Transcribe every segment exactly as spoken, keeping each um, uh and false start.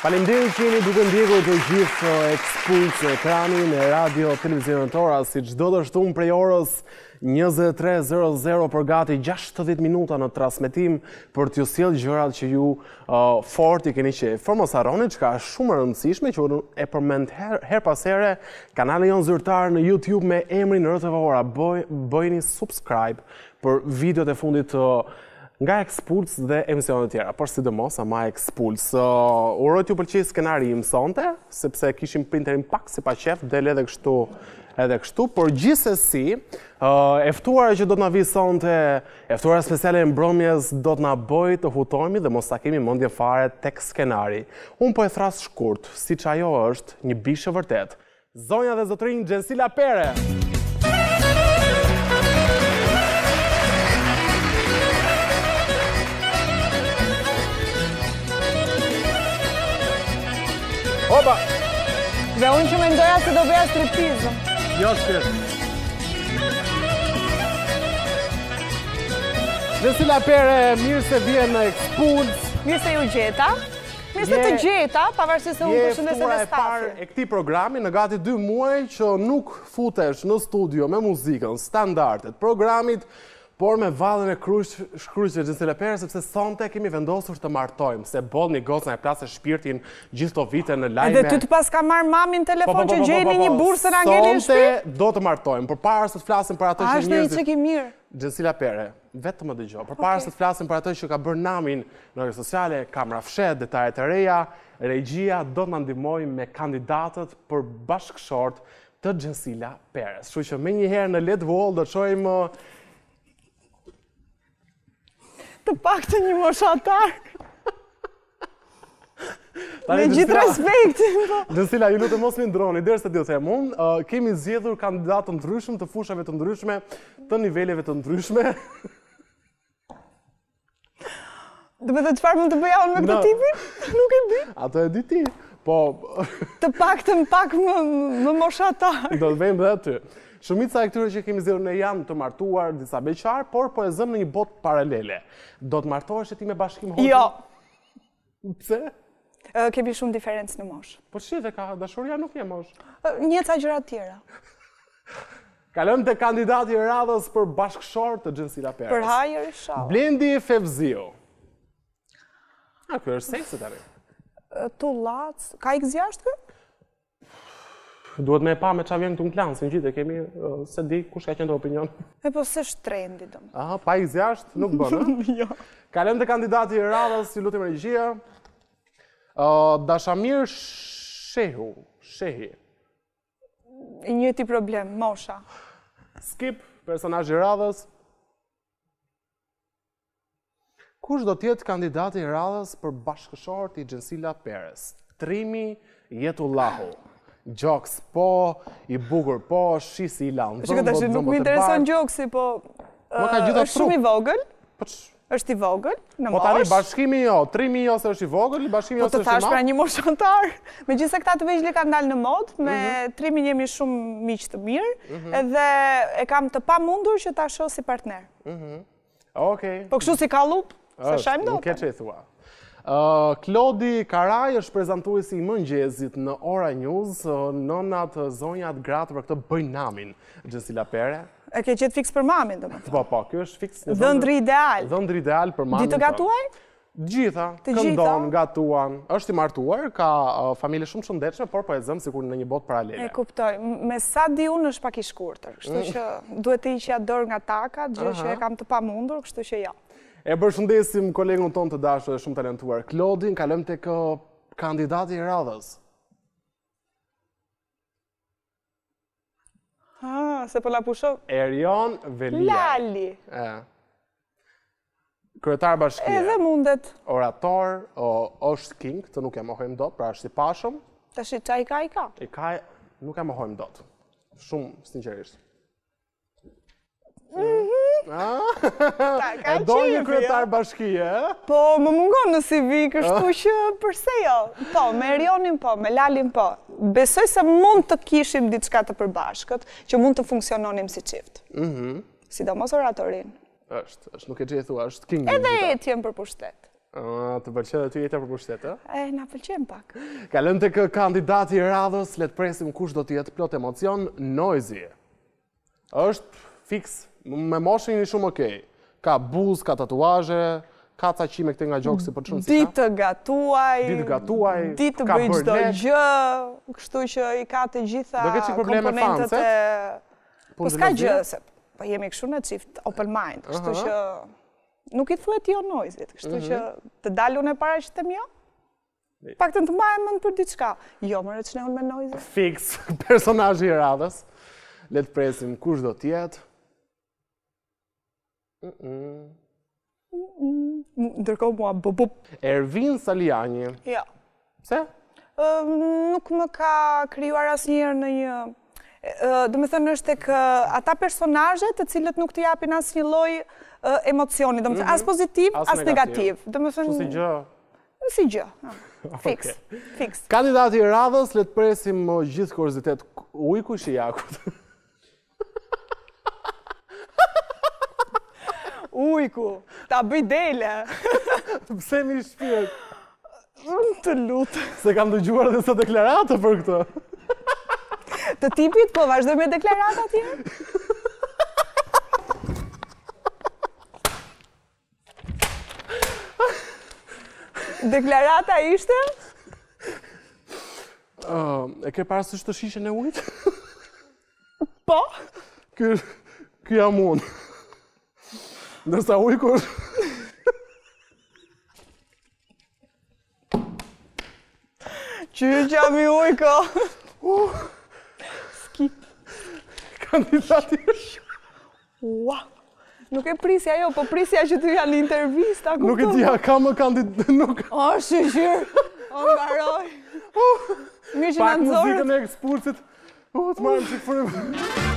Faleminderit që jeni duke ndjekur të gjithë Expulse ekranin e radio televizionit Tora, si çdo të shtunë prej orës njëzet e tre e zero zero për gati gjashtëdhjetë minuta në transmetim për t'ju sjellë gjërat që ju uh, fort i keni qejf. Por mos harroni çka është shumë e rëndësishme që e përmend her, her pas here kanali jon zyrtar në YouTube me emrin R T V Ora. Boj, bëjeni subscribe për videot e fundit të uh, nga Expulse dhe emisionet tjera, por sidomos ama Expulse. Uh, uroj t'ju pëlqej skenari im sonte, sepse kishim printerin pak si pa qef, del edhe kështu, edhe kështu, por gjithsesi, uh, e ftuara që do t'na vi sonte, e ftuara speciale e mbrëmjes do t'na bëj të hutojmë dhe mos ta kemi mendje fare tek skenari. Unë po e thras shkurt, siç ajo është një bishë vërtet. Zonja dhe zotrinj Gjensila Pere. Oba! Dhe unë që mendoja se do bëja striptizë. Jo shkret. Gjensila Pere, mirë se vjen në Expulse. Mirë se ju gjeta. Mirë se të gjeta, pavarësisht se unë përshëndes edhe stafin. Je e këtij programi në gati dy muaj që nuk futesh në studio me muzikën, standardet, programit, por me vallën e shkruajtjes Gjensila Pere, sepse sonte kemi vendosur të martojmë, se boll një gocë na e plasë shpirtin gjithë këto vite në lajme. Edhe ty të pas ka marrë mamin telefon që gjeni një bursë në angeli në shtëpi? Sonte do të martojmë, përpara se të flasim për atë që njerëzit. A është një çik i mirë. Gjensila Pere, vetëm më dëgjoj. Përpara se të flasim për atë që ka bërë namin në rrjetet sociale, kamera fshet, detajet e reja, regjia do të na ndihmojë me kandidatët për bashkëshort të Gjensila Peres. Kështu që menjëherë në Let Wall do të shohim të pak të një moshatar. Me gjithë respektin. Gjensila, ju lutem mos më ndroni, derisa t'ju them unë, uh, kemi zgjedhur kandidatë të ndryshëm, të fushave të ndryshme, të niveleve të ndryshme. Do të çfarë mund të bëja unë me këtë tipin? Nuk e di. Ato e di ti. Po të paktën pak më më moshatar. Do të vëmë edhe aty. Shumica e këtyre që kemi zgjedhur ne janë të martuar, disa beqar, por po e zëm në një botë paralele. Do të martohesh ti me Bashkim Hoxhën? Jo. Pse? Uh, kemi shumë diferencë në moshë. Po shite, ka dashuria nuk je moshë. Uh, një ca gjëra të tjera. Kalojmë te kandidati i radhës për bashkëshort të Gjensila Peres. Për hajër inshallah. Blendi Fevziu. A ky është seksi tani? Uh, Tullac, ka X jashtë kë? Duhet me e pa me qa vjen këtu në klanë, si në gjithë e kemi, uh, se di kush ka qenë të opinion. E po se është trendi, do më. Aha, pa i zjasht, nuk bënë. Jo. Kalem të kandidati i radhës, si lutim regjia. Uh, Dashamir Shehu, Shehi. I njëti problem, mosha. Skip, personazh i radhës. Kush do tjetë kandidati i radhës për bashkëshort i Gjensila Peres? Trimi Jetullahu. Gjoks po, i bukur po, shisi i lanë. Shikë tash, nuk më intereson gjoksi, po është shumë i vogël, është i vogël, në mosh. Po tani bashkimi jo, trimi jo se është i vogël, bashkimi jo se është i madh. Po të thash pra një moshatar, me gjithse këta të vegjël kanë dalë në mod, me trimin jemi shumë miq të mirë, edhe e kam të pamundur që ta shoh si partner. Okej. Po kështu si kallup, se shajmë dot. Nuk e që i thua. Klodi Karaj është prezantuesi i mëngjesit në Ora News, nënat, zonjat, gratë për këtë bëjnë namin Gjensila Pere. E ke qetë fiks për mamin, do më thënë. Po, po, kjo është fiks. Dhëndri ideal. Dhëndri ideal për mamin. Ditë gatuaj? Gjitha, këndon, gatuan. Është i martuar, ka familje shumë shëndetshme, por po e zëmë sikur në një botë paralele. E kuptoj. Me sa di unë është pak i shkurtër, kështu që duhet të hiqja dorë nga takat, gjë që e kam të pamundur, kështu që jo. E përshëndesim kolegun tonë të dashur dhe shumë talentuar, Klodin, kalojmë tek kandidati i radhës. Ah, se po la pushoj. Erion Velia. Lali. E. Kryetar bashkie. Edhe mundet. Orator, është king, të nuk e mohojmë dot, pra është i pashëm. Tash çaj ka i ka. I ka, nuk e mohojmë dot. Shumë sinqerisht. E do një kryetar bashkie, e? Po, më mungon në C V, kështu që përse jo? Po, me Erionin po, me Lalin po. Besoj se mund të kishim diçka të përbashkët, që mund të funksiononim si çift. Sidomos oratorin. është, është, nuk e që e thua, është king. Edhe etjen për pushtet. Të pëlqen aty jeta për pushtet, ë? E, na pëlqen pak. Kalojmë tek kandidati i radhës, le të presim kush do të jetë plot emocion, Noizi. Është fiks, me moshën i shumë okej. Ka buzë, ka tatuazhe, ka ca qime këte nga gjoksi, për shumë si ka. Ditë gatuaj, Ditë gatuaj, ditë ka bëj bërë çdo lek. gjë, kështu që i ka të gjitha Do ke qik probleme komponentët fanse? e... Po Punë s'ka të gjë, lezia? se po jemi kështu në çift open mind, kështu Aha. që nuk i thuhet jo Noizit, kështu që Mhm. të dalun e para që të mjo, pak të të mbaje mend për diçka. Jo, më rëçne unë me Noizit. Fiks, personazhi i radhës. Le të presim kush do të jetë. Mm-mm. Ndërkohë mua bubup. Ervin Saliani. Jo. Pse? Ë, nuk më ka krijuar asnjëherë në një ë, do të thënë është tek ë, ata personazhe të cilët nuk të japin asnjë lloj ë, emocioni, do të thënë as pozitiv, As as negativ. negativ. Do të Kështu si thënë gjë. si gjë. ah, Fiks, fiks. Kandidati i radhës, le të presim më gjithë kuriozitet. Ujku Shijakut. Ujku, ta bëj dele. Pse mi shpirt? Unë të lutë. Se kam dëgjuar edhe sa deklarate për këtë. Të tipit, po vazhdoj me deklarata tjerë? Deklarata ishte? Uh, e ke parasysh të shishen e ujit? Po. Ky, ky jam unë. Ndërsa ujku është... Qyë që jam i ujko. Skip. Kandidati Ua. Nuk e prisja jo, po prisja që ty janë intervista. Nuk e dija, ka më kandidat... Nuk... O, shëshir. O, mbaroj. Mirë që Pak në nëzorët. muzikën e ekspulsit. U, të marrëm që këfërë...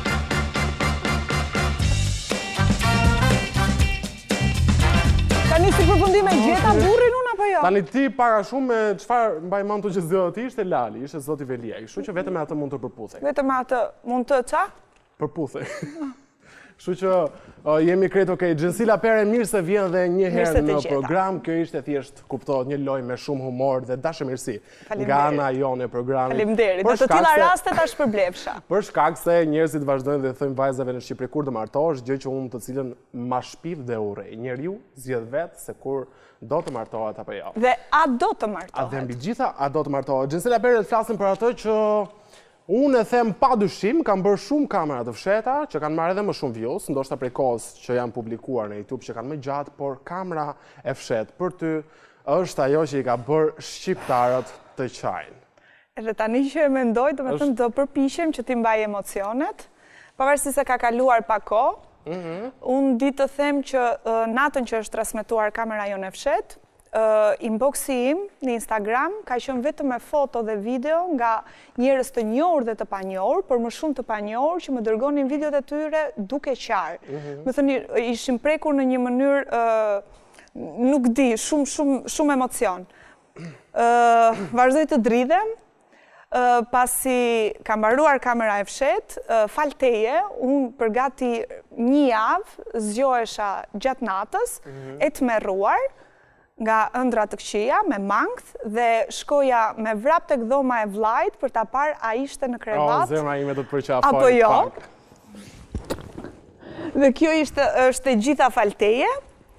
Tani si përfundime gjeta burrin unë apo jo? Tani ti para shumë me çfarë mbaj mend të që zgjodha ti ishte Lali, ishte zoti Velia. Kështu që vetëm me atë mund të përputhej. Vetëm atë mund të qa? Përputhej. Kështu që uh, jemi krejt okej. Gjensila Pere mirë se vjen dhe një Mirë herë se të në gjeta. program. Kjo ishte thjesht kuptohet një lojë me shumë humor dhe dashamirësi nga Faleminderit. ana jone e programit. Faleminderit. Për Në të shkak tilla se- raste ta shpërblefsha. Për shkak se njerëzit vazhdojnë dhe thojnë vajzave në Shqipëri kur të martohesh, gjë që unë të cilën ma shpiv dhe urrej. Njeriu zgjedh vetë se kur do të martohet apo jo. Dhe a do të A dhe martohet? mbi gjitha, a do të martohet? Gjensila Pere të flasin për atë që unë e them pa dyshim, kam bërë shumë kamera të fsheta, që kanë marrë edhe më shumë views, ndoshta prej kohës që janë publikuar në YouTube, që kanë më gjatë, por kamera e fshet për ty është ajo që i ka bërë shqiptarët të qajnë. Edhe tani që e mendoj, do me thënë do përpishem që ti mbaj emocionet, pavarësisht se ka kaluar pak kohë. Unë di të them që uh, natën që është transmetuar kamera jonë e fshet, uh, inboxi im në Instagram ka qenë vetëm me foto dhe video nga njerëz të njohur dhe të panjohur, por më shumë të panjohur që më dërgonin videot e tyre duke qarë. Më thënë ishim prekur në një mënyrë uh, nuk di, shumë shumë shumë emocion. Uh, vazhdoj të dridhem. Uh, pasi ka mbaruar kamera e fshet, uh, fal teje, unë përgati një javë zgjohesha gjatë natës, e të merruar nga ëndra të këqija, me mangth, dhe shkoja me vrap tek dhoma e vllajt për ta parë a ishte në O, krevat. zemra ime do të përqafoj Apo jo? pak. Dhe kjo ishte, është e gjitha falteje.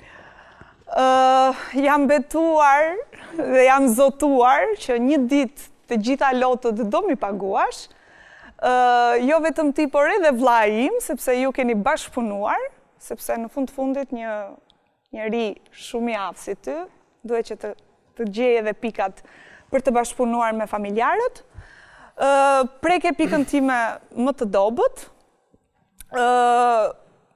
Uh, jam betuar dhe jam zotuar që një ditë të gjitha lotët do mi paguash. Uh, jo vetëm ti, por edhe vllai im, sepse ju keni bashkëpunuar, sepse në fund të fundit një njeri shumë i aftë si ty, duhet që të, të gjejë edhe pikat për të bashkëpunuar me familjarët. Uh, preke pikën time më të dobët. Uh,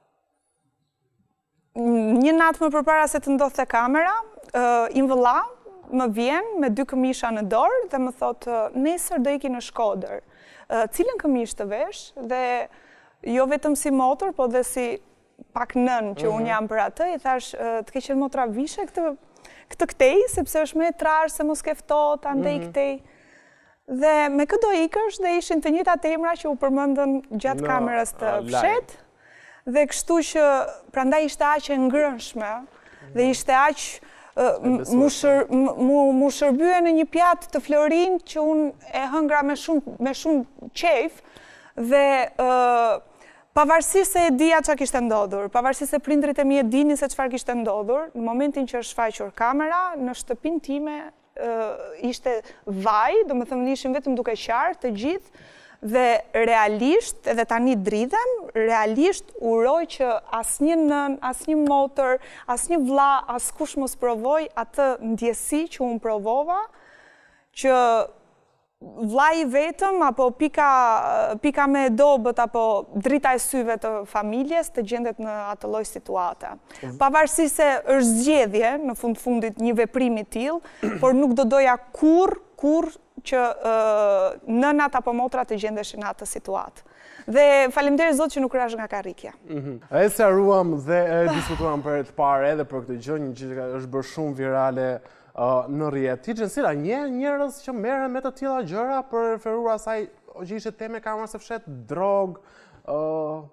një natë më përpara se të ndodhte kamera, uh, im vëlla më vjen me dy këmisha në dorë dhe më thotë, nesër do iki në Shkodër. Uh, cilën këmish të vesh dhe jo vetëm si motor, po dhe si pak nën që unë jam për atë, i thash, uh, të ke qenë motra vishe këtë, këtë këtej, sepse është me e trash, se mos ke ftohtë, andej këtej. Dhe me këtë do ikësh dhe ishin të njëjtat emra që u përmendën gjatë Në, kamerës të uh, live. fshet. Dhe kështu që prandaj ishte aq e ngrënshme dhe ishte aq mu shërbye në një pjatë të florin që unë e hëngra me shumë qejf dhe pavarësisht se e dija çfarë kishte ndodhur, pavarësisht se prindrit e mi e dinin se çfarë kishte ndodhur, në momentin që është shfaqur kamera, në shtëpinë time ishte vaj, do me thëmë ishim vetëm duke qarë të gjithë, dhe realisht, edhe tani dridhem, realisht uroj që asnjë nën, asnjë motër, asnjë vlla, askush mos provoj atë ndjesi që unë provova, që vllai vetëm apo pika, pika me dobët apo drita e syve të familjes të gjendet në atë lloj situate. Pavarësisht se është zgjedhje në fund fundit një veprim i tillë, por nuk do doja kurr, kurr që uh, nënat apo motrat të gjendeshin në atë situatë. Dhe faleminderit Zot që nuk rash nga karrikja. Mm-hmm. E sqaruam dhe e diskutuam për të parë edhe për këtë gjë, një gjë që është bërë shumë virale uh, në rrjet. Ti Gjensila, një njerëz që merren me të tilla gjëra për referuar asaj që ishte temë kamera së fshet, drog, uh,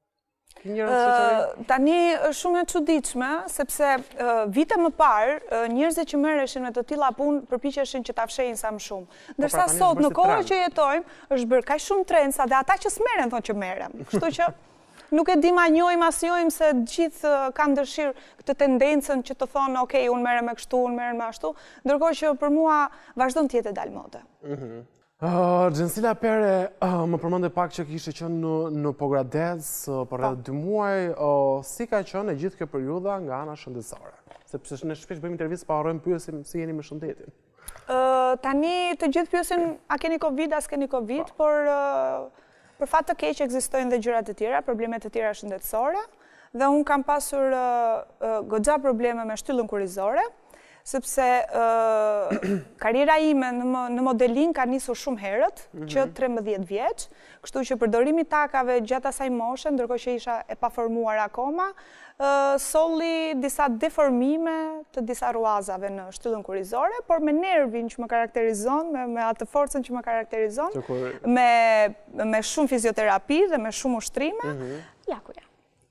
Uh, tani është shumë e çuditshme, sepse uh, vite më parë, uh, njerëzit që merreshin me të tilla punë përpiqeshin që ta fshehin sa më shumë. Ndërsa pra, sot në kohën që jetojmë, është bërë kaq shumë trend sa dhe ata që s'merren thonë që merrem. Kështu që nuk e di ma njohim as njohim se gjithë uh, kanë dëshirë këtë tendencën që të thonë, ok, unë merrem me kështu, unë merrem me ashtu, ndërkohë që për mua vazhdon të jetë dalë mode. Mhm. Uh, Gjensila Pere, uh, më përmende pak që kishte qenë në, në Pogradec uh, për rreth dy muaj, uh, si ka qenë e gjithë kjo periudha nga ana shëndetësore? Sepse ne shpesh bëjmë intervistë pa harrojmë pyesim si jeni me shëndetin. Uh, tani të gjithë pyesin a keni Covid, as keni Covid, pa. por uh, për fat të keq ekzistojnë dhe gjëra të tjera, probleme të tjera shëndetësore, dhe unë kam pasur uh, uh, goxha probleme me shtyllën kurrizore, sepse uh, karriera ime në, në modelin ka nisur shumë herët, mm-hmm. që trembëdhjetë vjeç, kështu që përdorimi takave gjatë asaj moshe, ndërkohë që isha e paformuar akoma, uh, solli disa deformime të disa ruazave në shtyllën kurrizore, por me nervin që më karakterizon, me, me atë forcën që më karakterizon, kur... me, me shumë fizioterapi dhe me shumë ushtrime, mm-hmm. ja ku ja.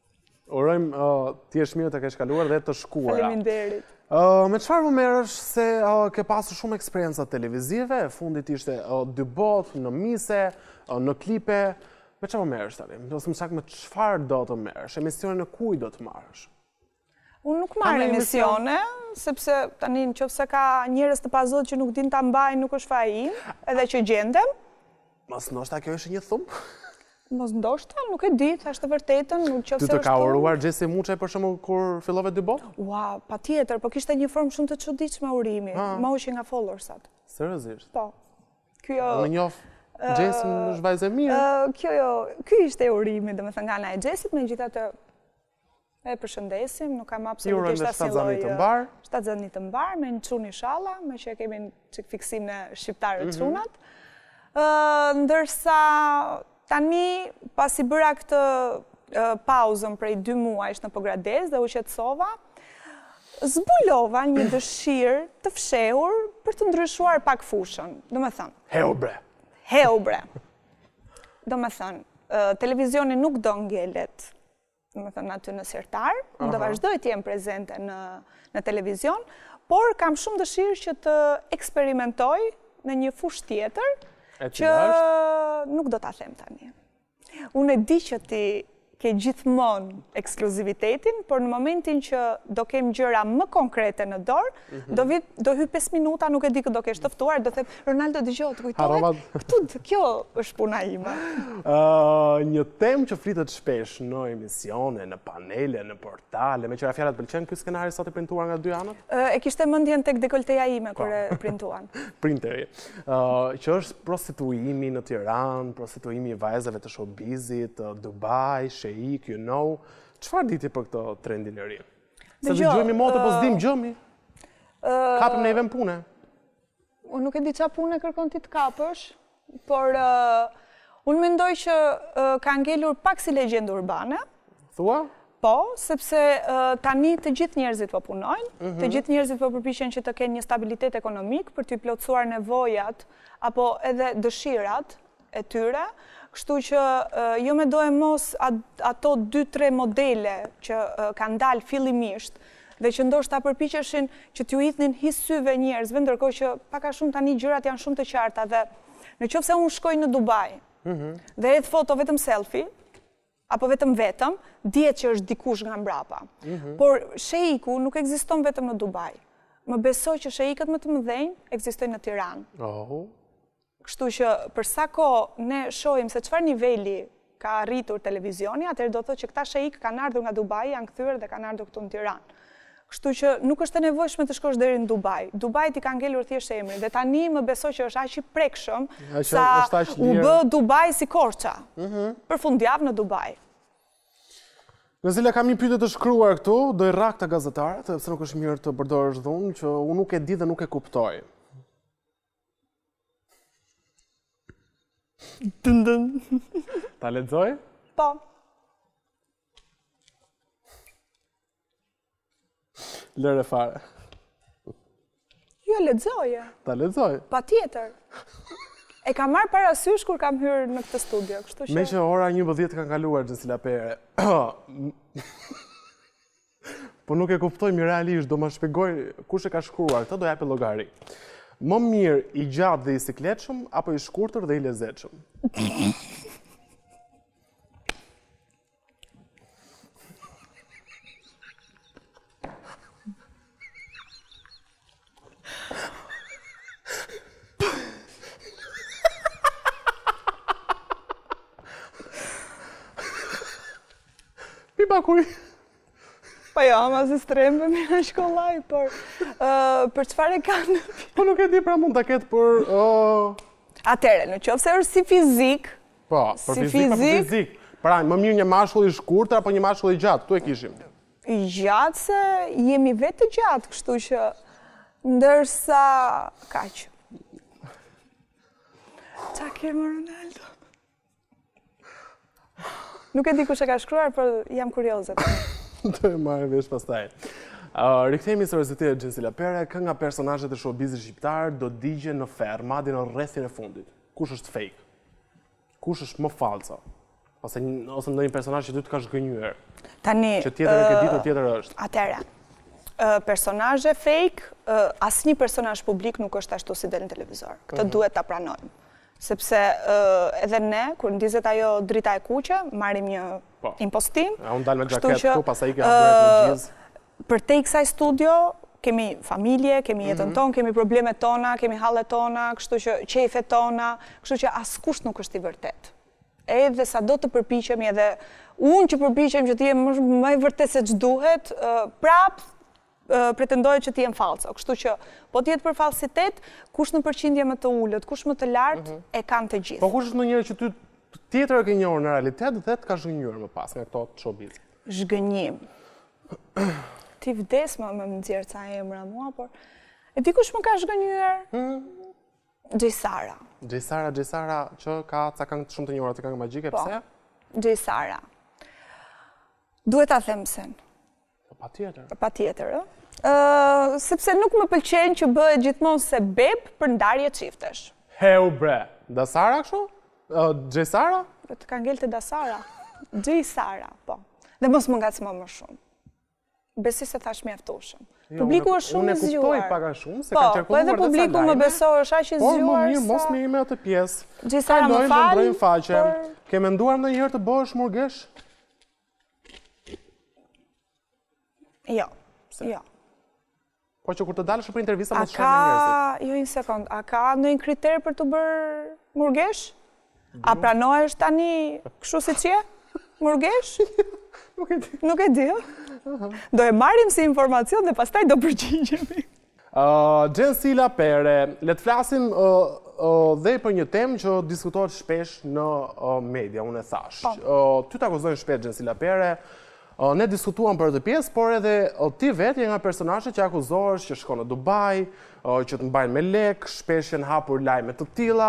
Urojmë uh, ti jesh mirë të kesh kaluar dhe të shkuara. Faleminderit. Uh, me çfarë më merresh se uh, ke pasur shumë eksperienca televizive, e fundit ishte uh, dy botë, në mise, uh, në klipe, me çfarë më merresh tani? Ose më saktë me çfarë do të merresh? Emisione në kuj do të marrësh? Unë nuk marr emisione, sepse tani nëse ka njerëz të pazot që nuk din ta mbajnë, nuk është faji im, edhe që gjendem. Mos ndoshta kjo është një thumb? Mos ndoshta, nuk e di, thashë të vërtetën, nuk qofse është. Ty të ka uruar Gjesi Muçaj për shembull kur fillove dy botë? Ua, patjetër, po kishte një formë shumë të çuditshme urimi, më hoqi nga followersat. Seriozisht? Po. Kjo Në njoh Gjesi është vajzë e mirë. Kjo jo, ky ishte urimi, domethënë nga ana e Gjesit, megjithatë e përshëndesim, nuk kam absolutisht asnjë lloj. shtatzani të mbar. shtatzani të mbar me një çun inshallah, me që kemi çik fiksim në shqiptarët çunat. Ë ndërsa tani, pasi bëra këtë uh, pauzën prej dy muajsh në Pogradec dhe u qetësova, zbulova një dëshirë të fshehur për të ndryshuar pak fushën. Do me thënë. Heu bre. Heu bre. Do me thënë, uh, televizioni nuk do ngelet, do me thënë aty në sirtar, uh -huh. do vazhdoj të jem prezente në, në televizion, por kam shumë dëshirë që të eksperimentoj në një fushë tjetër, që nuk do ta them tani. Unë e di që ti ke gjithmonë ekskluzivitetin, por në momentin që do kem gjëra më konkrete në dorë, mm-hmm. do, vit, do hy pesë minuta, nuk e di këtë do kesh tëftuar, do them, Ronaldo dëgjoj, të kujtohet, këtu, kjo është puna ime. Uh, një temë që flitet shpesh në emisione, në panele, në portale, me qëra fjallat pëlqen ky skenari sot e printuar nga dy anët? Uh, e kishte mendjen tek dekolteja ime kur e printuan. Printeri. Uh, që është prostituimi në Tiranë, prostituimi i vajzave të showbizit, Dubai, Sheik, you know. Çfarë diti për këtë trendin e ri? Se dëgjojmë motë, po s'dim gjëmi. Kapëm neve në pune. Unë nuk e di çfarë pune kërkon ti të kapësh, por unë mendoj që ka ngelur pak si legjendë urbane. Thua? Po, sepse tani të gjithë njerëzit po punojnë, të gjithë njerëzit po përpiqen që të kenë një stabilitet ekonomik për të plotësuar nevojat apo edhe dëshirat e tyre. Kështu që jo me dojë mos ato dy tre modele që kanë dalë fillimisht dhe që ndoshta përpiqeshin që t'ju hidhnin his syve njerëzve, ndërkohë që pak a shumë tani gjërat janë shumë të qarta dhe në qoftë se unë shkoj në Dubai dhe hedh foto vetëm selfie, apo vetëm vetëm, dihet që është dikush nga mbrapa. Por sheiku nuk ekziston vetëm në Dubai. Më besoj që sheikët më të mëdhenj ekzistojnë në Tiranë. Kështu që për sa kohë ne shohim se çfarë niveli ka arritur televizioni, atëherë do thotë që këta sheik kanë ardhur nga Dubai, janë kthyer dhe kanë ardhur këtu në Tiranë. Kështu që nuk është e nevojshme të shkosh deri në Dubai. Dubai ti ka ngelur thjesht emrin dhe tani më besoj që është aq i prekshëm sa u bë Dubai si Korça. Për fundjavë në Dubai. Gazela, kam një pyetje të shkruar këtu, do i rrak të gazetarët, sepse nuk është mirë të përdorësh dhunë, që unë nuk e di dhe nuk e kuptoj. Dën dën. Ta lexoj? Po. Lëre fare. Jo, lexoje. Ta lexoj? Patjetër. E kam marrë parasysh kur kam hyrë në këtë studio, kështu që... Me që ora njëmbëdhjetë kanë kaluar, Gjensila Pere. Po nuk e kuptoj mirë realisht, do më shpjegoj kush e ka shkruar, këtë do japë llogari. Më mirë i gjatë dhe i sikletshëm, apo i shkurtër dhe i lezetshëm? Bakuj. Po jo, ama se strembe me në shkollaj, por për çfarë e kanë? Po nuk e di, pra mund të ketë për... Atere, në qoftë se është si fizik... Po, për fizik, për fizik. Pra, më mirë një mashkull i shkurtër apo një mashkull i gjatë, tu e kishim. I gjatë se jemi vetë të gjatë, kështu që ndërsa... Kaq. Qa kërë më Ronaldo? Nuk e di kush e ka shkruar, por jam kurioze. Do e marrë vesh pastaj. Rikthehemi seriozitetit Gjensila Pere, kë nga personazhet e showbizit shqiptar do digje në ferr, madje në rrethin e fundit. Kush është fake? Kush është më falso? Ose ose ndonjë personazh që ty të ka zgënjur. Tani, që tjetër e ke ditur, tjetër është. Atëre. Personazhe fake, asnjë personazh publik nuk është ashtu si del në televizor. Këtë duhet ta pranojmë. Sepse edhe ne, kur ndizet ajo drita e kuqe, marrim një impostim. A unë dalë me gjaket këtu, pastaj i ke hapur në gjizë. Për te i kësaj studio, kemi familje, kemi jetën tonë, kemi problemet tona, kemi hallet tona, kështu që qefet tona, kështu që askush nuk është i vërtet. Edhe sa do të përpiqemi, edhe unë që përpiqem që ti jem më i vërtet se ç'duhet, prap pretendohet që ti jem falso. Kështu që, po t'jetë për falsitet, kush në përqindje më të ullët, kush më të lartë, e kanë të gjithë. Po kush është në njëri që ty tjetër e ke njohur në realitet dhe të ka zhgënjur më pas nga këto showbiz? Zhgënjim. Ti vdes më më nxjerr ca emra mua, por e di kush më ka zhgënjur? Gjejsara. Gjejsara, Gjejsara që ka ca këngë shumë të njohura të këngë magjike, pse? Gjejsara. Duhet ta them sen. Patjetër. Patjetër, ë? Sepse nuk më pëlqen që bëhet gjithmonë se beb për ndarje çiftesh. Heu bre, Dasara kështu? Gjejsara? Të ka ngel të Dasara. Gjejsara, po. Dhe mos më ngacmo më shumë. Besi se thash mjaftoshëm. Publiku është shumë i zgjuar. Unë e kuptoj pak a shumë, se ka qarkulluar dhe po edhe publiku më beso është aq i zgjuar. Po, më mirë, mos më ime atë pjesë. Gjejsara më fal. Faqe. Ke menduar ndonjëherë të bëhesh murgesh? Jo, jo. Po që kur të dalësh për intervista mos shkoj me njerëzit. Jo, një sekond, a ka ndonjë kriter për të bërë murgesh? A pranohesh tani kështu siç je? Murgesh? Nuk e di. Nuk e di. Do e marrim si informacion dhe pastaj do përgjigjemi. Gjensila Pere, le të flasim dhe për një temë që diskutohet shpesh në media, unë e thash. Ty të akuzojnë shpesh Gjensila Pere. Ne diskutuam për të pjesë, por edhe ti vetë je nga personazhet që akuzohesh që shkon në Dubai, që të mbajnë me lek, shpesh janë hapur lajme të tilla,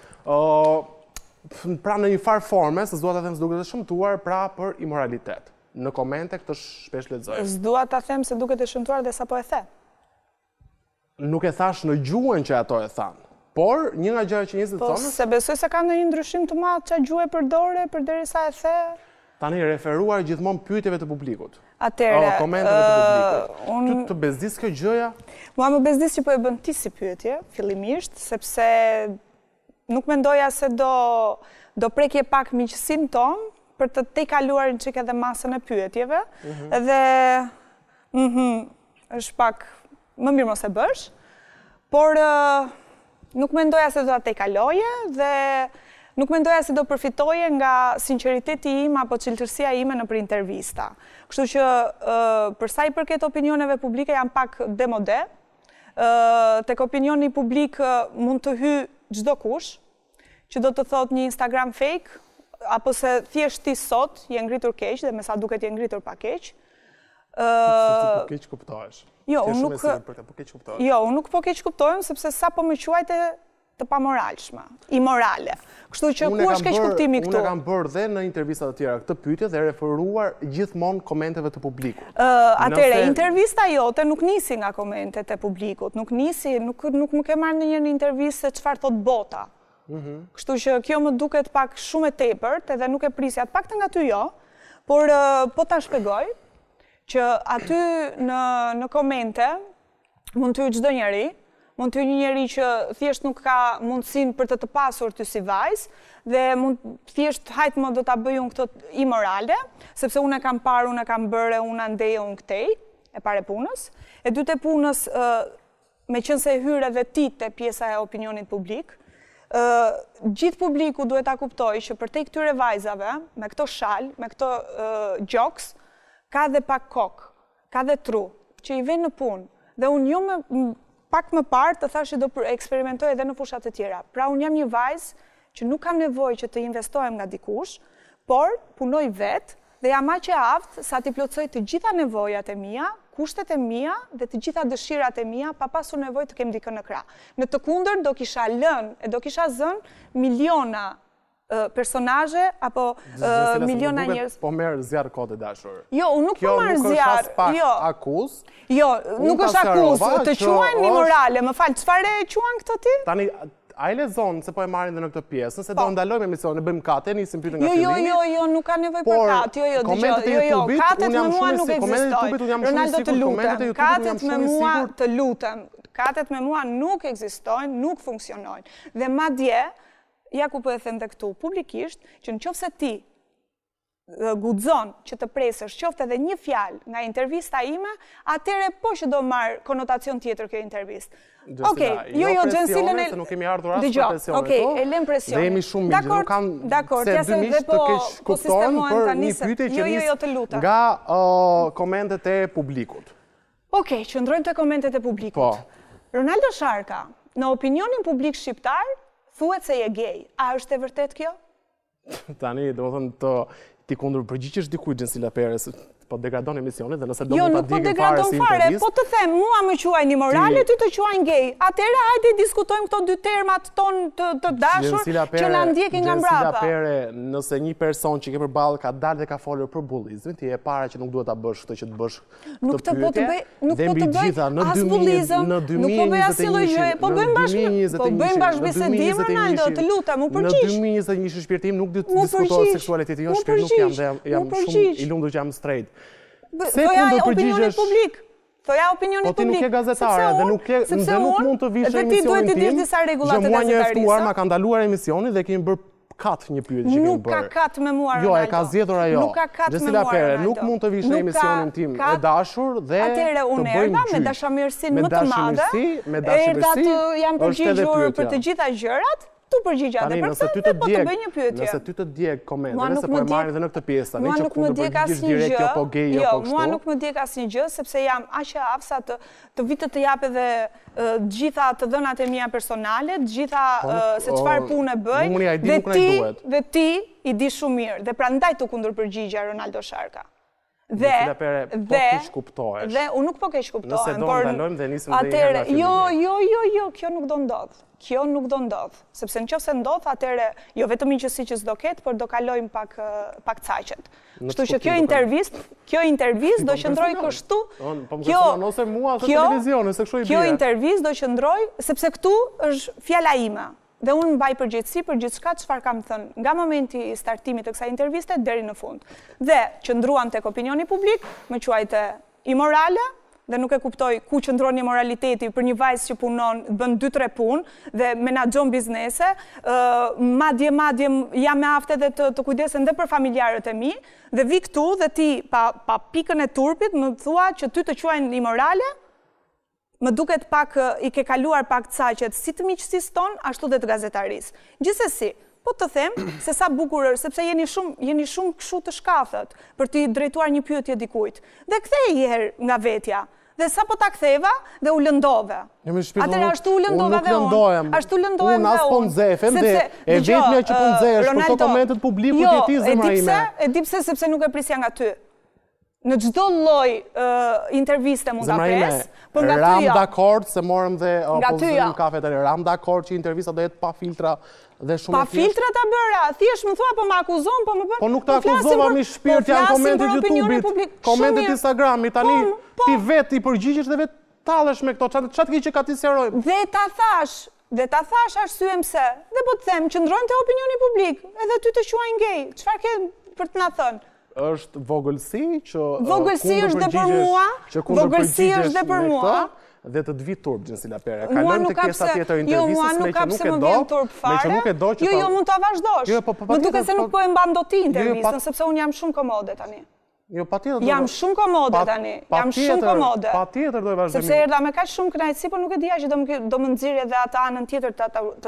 pra në një farë forme, se s'dua ta them se duket të shëmtuar, pra për imoralitet. Në komente këtë shpesh lexoj. S'dua ta them se duket të shëmtuar dhe sapo e the. Nuk e thash në gjuhën që ato e thanë. Por një nga gjërat që njerëzit thonë, po se besoj se ka ndonjë ndryshim të madh çfarë gjuhë përdore përderisa e the. Tani referuar gjithmonë pyetjeve të publikut. Atëre, komenteve të publikut. Ty të bezdis kjo gjëja? Mua më bezdis që po e bën ti si pyetje, fillimisht, sepse nuk mendoja se do do prekje pak miqësinë tonë për të te kaluar në qik edhe masën e pyetjeve, edhe është pak më mirë mos e bësh, por nuk mendoja se do të te kaloje dhe nuk mendoja se do përfitoje nga sinceriteti im apo çeltërsia ime në për intervista. Kështu që për sa i përket opinioneve publike jam pak demode, tek opinioni publik mund të hy çdo kush, që do të thot një Instagram fake, apo se thjesht ti sot je ngritur keq dhe me sa duket je ngritur pa keq. Po keq kuptohesh. Jo, unë nuk po keq kuptohesh. Jo, unë nuk po keq kuptohem sepse sa po më quajte të pamoralshme, imorale. Kështu që ku është keq kuptimi këtu? Unë kam bërë dhe në intervistat të tjera këtë pyetje dhe referuar gjithmonë komenteve të publikut. Atëre, intervista jote nuk nisi nga komentet e publikut, nuk nisi, nuk nuk më ke marrë në një intervistë se çfarë thot bota. Kështu që kjo më duket pak shumë e tepërt, edhe nuk e prisja, të paktën nga ty jo, por po ta shpjegoj që aty në në komente mund të hyjë çdo njeri, mund të hyjë një njeri që thjesht nuk ka mundësinë për të të pasur ty si vajzë dhe mund thjesht hajt më do ta bëj unë këtë imorale, sepse unë e kam parë, unë e kam bërë, unë andej, unë këtej, e pare punës, e dytë e punës me qenë se hyre dhe ti te pjesa e opinionit publik. Gjithë publiku duhet ta kuptoj që për te këtyre vajzave, me këto shal, me këto gjoks, ka dhe pak kokë, ka dhe tru, që i vjen në punë. Dhe unë jo me pak më parë të thashë do eksperimentoj edhe në fushat të tjera. Pra unë jam një vajzë që nuk kam nevojë që të investohem nga dikush, por punoj vetë dhe jam aq e aftë sa t'i plotësoj të gjitha nevojat e mia, kushtet e mia dhe të gjitha dëshirat e mia pa pasur nevojë të kem dikën në krah. Në të kundërt do kisha lënë e do kisha zënë miliona personazhe apo miliona njerëz. Po merr zjarr kohë dashur. Jo, unë nuk po marr zjarr. Jo, akuz. Jo, nuk është akuz, të quajnë imorale. Më fal, çfarë quajnë këto ti? Tani a e lexon se po e marrin dhe në këtë pjesë, nëse do ndalojmë emisionin, bëjmë kate, nisim pyetjen nga fillimi. fillimi. Jo, jo, jo, nuk ka nevojë për katë. Jo, jo, dëgjoj. Jo, jo, katet me mua nuk ekzistojnë. Ronaldo, të lutem. Katet me mua, të lutem. Katet me mua nuk ekzistojnë, nuk funksionojnë. Dhe madje, ja ku po e them tek këtu publikisht, që nëse ti guxon që të presësh qoftë edhe një fjalë nga intervista ime, atëre po që do marr konotacion tjetër kjo intervistë. Okej, jo, jo, Gjensilën e... nuk kemi ardhur as për presionin. Okej, e lëm presionin. Dhe jemi shumë mirë, nuk kam se dymisht të keq kuptohen për një pyetje që nis nga komentet e publikut. Okej, qëndrojmë te komentet e publikut. Ronaldo Sharka, në opinionin publik shqiptar, thuhet se je gay. A është e vërtet kjo? Tani, do të thënë të ti kundër përgjigjesh dikujt Gjensila Perez, po degradon emisionin dhe nëse do mund ta digën fare si intervistë. Po të them, mua më quajnë imorale, ty të quajnë gay. Atëherë hajde diskutojmë këto dy termat ton të, të dashur që na ndjekin nga mbrapa. Gjensila Perez, nëse një person që ke përballë ka dalë dhe ka folur për bullizmin, ti e para që nuk duhet ta bësh këtë që të bësh nuk të po të bëj, nuk po të bëj as bullizëm, nuk po bëj asnjë lloj gjëje, po bëjmë bashkë, po bëjmë bashkëbisedim Ronaldo, të lutem, u përgjigj. Në dy mijë e njëzet e një shpirtim nuk diskutohet seksualiteti, jo shpirt nuk jam dhe jam shumë i lumtur që jam straight. Thoja opinionit publik. Thoja opinionit publik. Po ti nuk je gazetare dhe nuk ke dhe nuk mund të vish në emisionin tim. Dhe ti duhet të dish disa rregulla të gazetarisë. Mua një ftuar ma ka ndaluar emisionin dhe kemi bërë kat një pyetje që kemi bërë. Nuk ka kat me mua Ronaldo. Jo, e ka zgjedhur ajo. Nuk ka kat me mua Ronaldo. Nuk mund të vish në emisionin tim e dashur dhe atëherë unë erdha me dashamirësinë më të madhe. Me dashamirësi, të jam përgjigjur për të gjitha gjërat. Tu përgjigja dhe për të po të bëj një pyetje. Nëse ty të djeg komente, nëse po e marrin dhe në këtë pjesë tani që ku do përgjigjesh direkt jo po gay jo po kështu. Mua nuk më djeg asnjë gjë sepse jam aq e afsa të të vitë të jap edhe të gjitha të dhënat e mia personale, të gjitha se çfarë punë bëj. Dhe ti, dhe ti i di shumë mirë dhe prandaj tu kundër përgjigja Ronaldo Sharka. Dhe dhe kuptohesh. Dhe unë nuk po keq kuptohem, nëse do ndalojmë dhe nisim dhe atëre, jo, jo, jo, jo, kjo nuk do ndodh. Kjo nuk do ndodh, sepse nëse ndodh, atëre jo vetëm miqësi që s'do ketë, por do kalojmë pak pak caqet. Kështu që kjo intervistë, kjo intervistë do qëndroj kështu. Kjo ose mua ose televizion, se kështu i bie. Kjo intervistë do qëndroj sepse këtu është fjala ime. dhe unë mbaj përgjegjësi për gjithçka çfarë kam thënë nga momenti i startimit të kësaj interviste deri në fund. Dhe qëndruam tek opinioni publik, më quajte imorale, dhe nuk e kuptoj ku qëndron moraliteti për një vajzë që punon, bën dy tre punë dhe menaxhon biznese, madje madje jam me aftë edhe të, të kujdesen dhe për familjarët e mi, dhe vi këtu dhe ti pa, pa pikën e turpit më thua që ty të quajnë imorale. Më duket pak i ke kaluar pak caqet si të miqësisë tonë, ashtu dhe të gazetarisë. Gjithsesi, po të them se sa bukur është, sepse jeni shumë jeni shumë kështu të shkathët për t'i drejtuar një pyetje dikujt. Dhe kthej një herë nga vetja. Dhe sa po ta ktheva dhe u lëndove. Atëherë ashtu u lëndova dhe unë. Ashtu lëndohem dhe unë. Unë as po nxehem dhe e vetmja që po nxehesh për këto komentet publiku ti ti zemra ime. E di pse sepse nuk e prisja nga ty. Në çdo lloj interviste mund ta pres, por nga ty Ram jo. dakord se morëm dhe opozicion kafe tani. Ram dakord që intervista do jetë pa filtra dhe shumë Pa filtra ta bëra. Thjesht më thua po më akuzon, po më bën. Po nuk të akuzova mi shpirt, janë komentet YouTube-it, komentet Instagram-it, tani ti vetë i përgjigjesh dhe vetë tallesh me këto. Çfarë ke që ka ti sqarojmë? Dhe ta thash, dhe ta thash arsyeem pse. Dhe po të them, qëndrojmë te opinioni publik, edhe ty të quajnë gay. Çfarë ke për të na thënë? Është vogëlsi që Vogëlsi është dhe për mua, vogëlsi është dhe për mua. Dhe të të vi turp Gjensila Pera. Kalojmë te pjesa tjetër intervistës me që nuk e do, me që nuk e do që Jo, jo, mund ta vazhdosh. Më duket se nuk po e mban dot ti intervistën, sepse unë jam shumë komode tani. Jo, patjetër. Jam shumë komode tani. Jam shumë komode. Patjetër do e vazhdojmë. Sepse erdha me kaq shumë kënaqësi, por nuk e dija që do më do më nxirrje edhe atë anën tjetër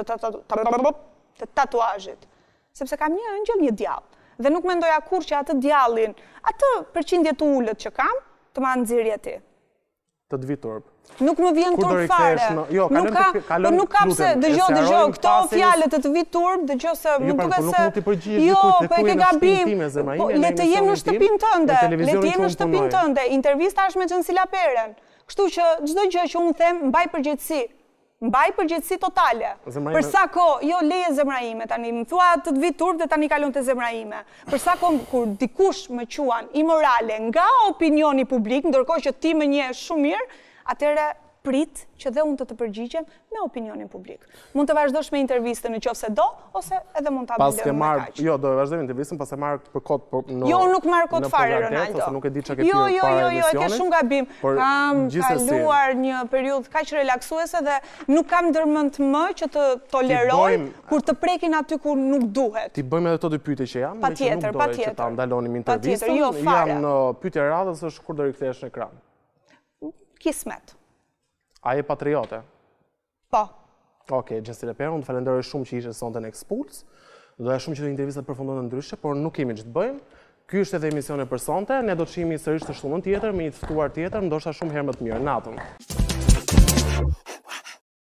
të tatuazhit. Sepse kam një ëngjëll, një djall. Dhe nuk mendoja kur që atë djallin, atë përqindje të ullët që kam, të ma nxirrje ti. Të të vi turp. Nuk më vjen turp fare. Nuk ka, nuk ka pse, dëgjo, dëgjo, këto fjalët të të vi turp, dëgjo se më duket se jo, po e ke gabim. Le të jem në shtëpinë tënde, le të jem në shtëpinë tënde. Intervista është me Gjensila Perën. Kështu që çdo gjë që unë them, mbaj përgjegjësi. Mbaj përgjegjësi totale. Për sa kohë, jo leje zemra ime tani, më thua të të vi turp dhe tani kalon te zemra ime. Për sa kohë kur dikush më quan imorale nga opinioni publik, ndërkohë që ti më njeh shumë mirë, atëherë prit që dhe unë të të përgjigjem me opinionin publik. Mund të vazhdosh me intervistën në qoftë se do, ose edhe mund ta bëjmë me kaq. Jo, do e vazhdojmë intervistën, pas e marr për kod në Jo, nuk marr kod fare Ronaldo. Ose nuk e di çka ke thënë Jo, para jo, jo, jo, e ke emisionit. shumë gabim. Kam kaluar një periudhë kaq relaksuese dhe nuk kam ndërmend më që të toleroj kur të prekin aty ku nuk duhet. Ti bëjmë edhe këto dy pyetje që janë, patjetër, patjetër. Që ta ndalonim intervistën. Janë pyetje radhës është kur do rikthehesh në ekran. Kismet. A je patriote? Po. Okej, Gjensila Pera, unë të falenderoj shumë që ishe sonte në Expuls. Doja shumë që të intervistat përfundojnë ndryshe, por nuk kemi që të bëjmë. Ky është edhe emisioni për sonte. Ne do të shihemi sërish të shtunën tjetër me një të ftuar tjetër, ndoshta shumë herë më të mirë. Natën.